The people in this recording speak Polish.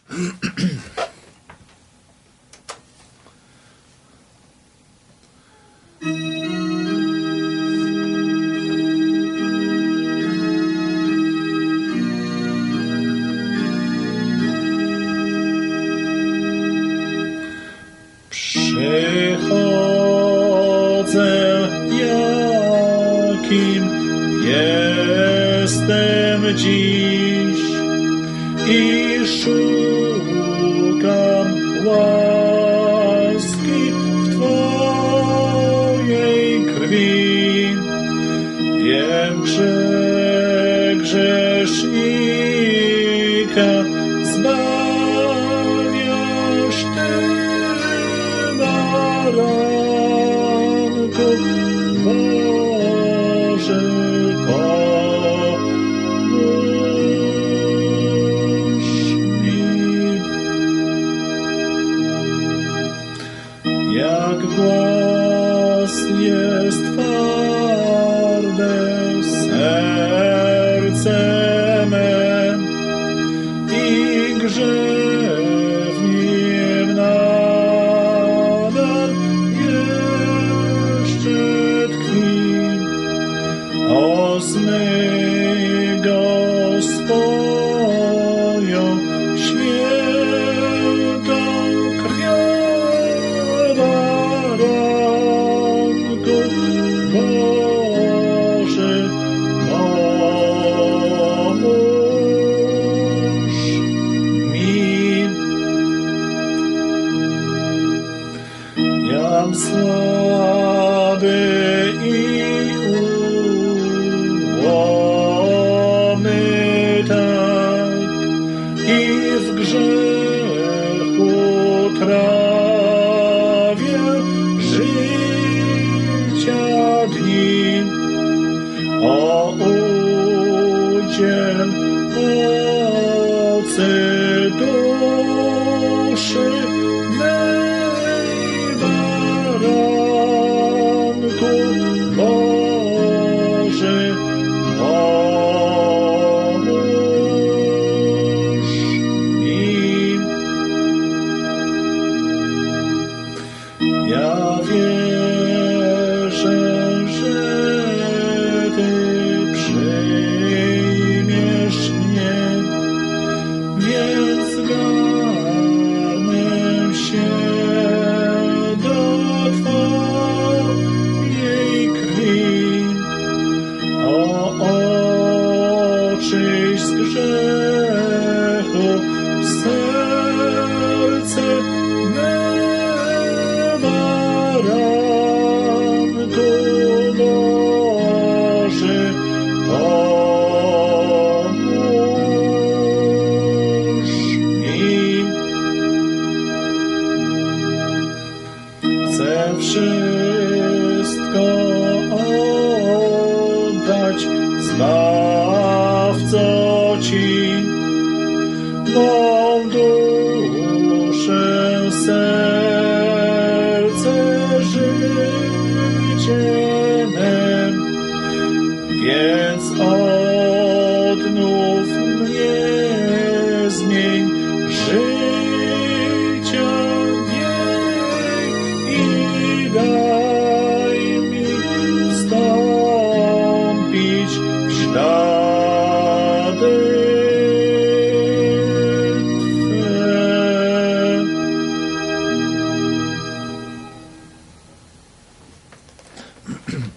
Przychodzę, jakim jestem dziś i szukam łaski w Twojej krwi. Wiem, że grzesznika zbawiasz Ty, baranku Boży, pomóż mi. Jak głos jest twarde serce me i grzech w nim nadal jeszcze tkwi. O zmyj go swoją świętą krwią, baranku Boży, pomóż mi. Jam słaby i ułomny tak, i w grzechu trawię życia dni. O udziel mocy duszy mej, baranku Boży, pomóż mi. Ja wierzę, że Ty przyjmiesz mnie, więc garnę się do Twojej krwi. O, oczyść z grzechu serce me, baranku Boży, pomóż mi. Chcę wszystko oddać, Zbawco Ci, mą duszę, serce, życie mem, więc odnów mnie, zmień życia miej i daj mi wstąpić w ślady Twe.